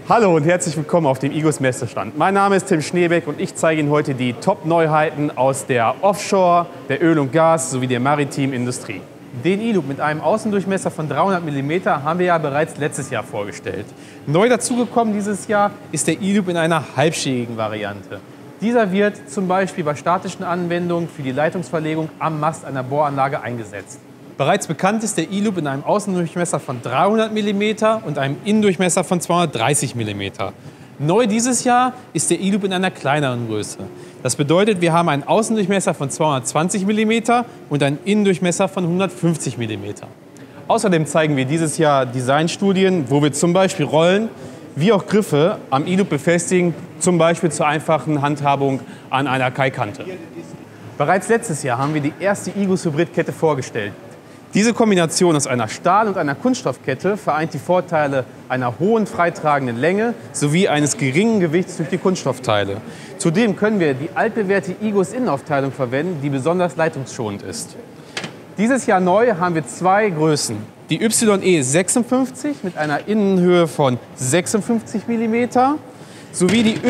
Hallo und herzlich willkommen auf dem IGUS Messestand. Mein Name ist Tim Schneebeck und ich zeige Ihnen heute die Top-Neuheiten aus der Offshore, der Öl und Gas sowie der maritimen Industrie. Den E-Loop mit einem Außendurchmesser von 300 mm haben wir ja bereits letztes Jahr vorgestellt. Neu dazugekommen dieses Jahr ist der E-Loop in einer halbschägigen Variante. Dieser wird zum Beispiel bei statischen Anwendungen für die Leitungsverlegung am Mast einer Bohranlage eingesetzt. Bereits bekannt ist der E-Loop in einem Außendurchmesser von 300 mm und einem Innendurchmesser von 230 mm. Neu dieses Jahr ist der E-Loop in einer kleineren Größe. Das bedeutet, wir haben einen Außendurchmesser von 220 mm und einen Innendurchmesser von 150 mm. Außerdem zeigen wir dieses Jahr Designstudien, wo wir zum Beispiel Rollen wie auch Griffe am E-Loop befestigen, zum Beispiel zur einfachen Handhabung an einer Kaikante. Bereits letztes Jahr haben wir die erste IGUS-Hybridkette vorgestellt. Diese Kombination aus einer Stahl- und einer Kunststoffkette vereint die Vorteile einer hohen freitragenden Länge sowie eines geringen Gewichts durch die Kunststoffteile. Zudem können wir die altbewährte IGUS-Innenaufteilung verwenden, die besonders leitungsschonend ist. Dieses Jahr neu haben wir zwei Größen. Die YE56 mit einer Innenhöhe von 56 mm sowie die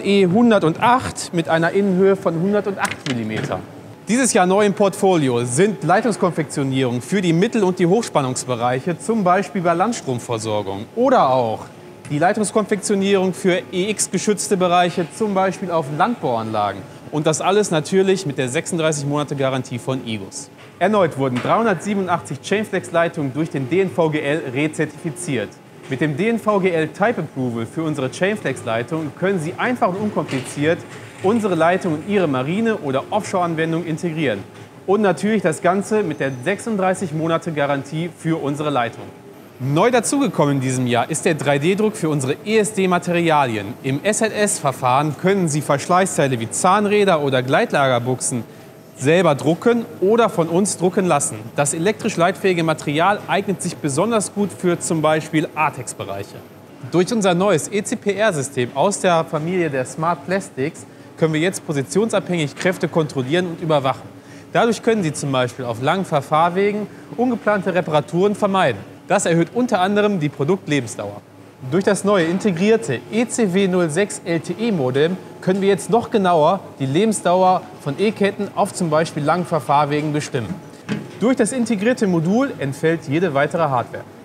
YE108 mit einer Innenhöhe von 108 mm. Dieses Jahr neu im Portfolio sind Leitungskonfektionierungen für die Mittel- und die Hochspannungsbereiche, zum Beispiel bei Landstromversorgung. Oder auch die Leitungskonfektionierung für EX-geschützte Bereiche, zum Beispiel auf Landbohranlagen. Und das alles natürlich mit der 36-Monate-Garantie von IGUS. Erneut wurden 387 Chainflex-Leitungen durch den DNVGL rezertifiziert. Mit dem DNVGL Type Approval für unsere Chainflex-Leitung können Sie einfach und unkompliziert unsere Leitung in Ihre Marine- oder Offshore-Anwendung integrieren. Und natürlich das Ganze mit der 36-Monate-Garantie für unsere Leitung. Neu dazugekommen in diesem Jahr ist der 3D-Druck für unsere ESD-Materialien. Im SLS-Verfahren können Sie Verschleißteile wie Zahnräder oder Gleitlagerbuchsen selber drucken oder von uns drucken lassen. Das elektrisch leitfähige Material eignet sich besonders gut für zum Beispiel ATEX-Bereiche. Durch unser neues ECPR-System aus der Familie der Smart Plastics können wir jetzt positionsabhängig Kräfte kontrollieren und überwachen. Dadurch können Sie zum Beispiel auf langen Verfahrwegen ungeplante Reparaturen vermeiden. Das erhöht unter anderem die Produktlebensdauer. Durch das neue integrierte ECW06 LTE-Modem können wir jetzt noch genauer die Lebensdauer von E-Ketten auf zum Beispiel langen Verfahrwegen bestimmen. Durch das integrierte Modul entfällt jede weitere Hardware.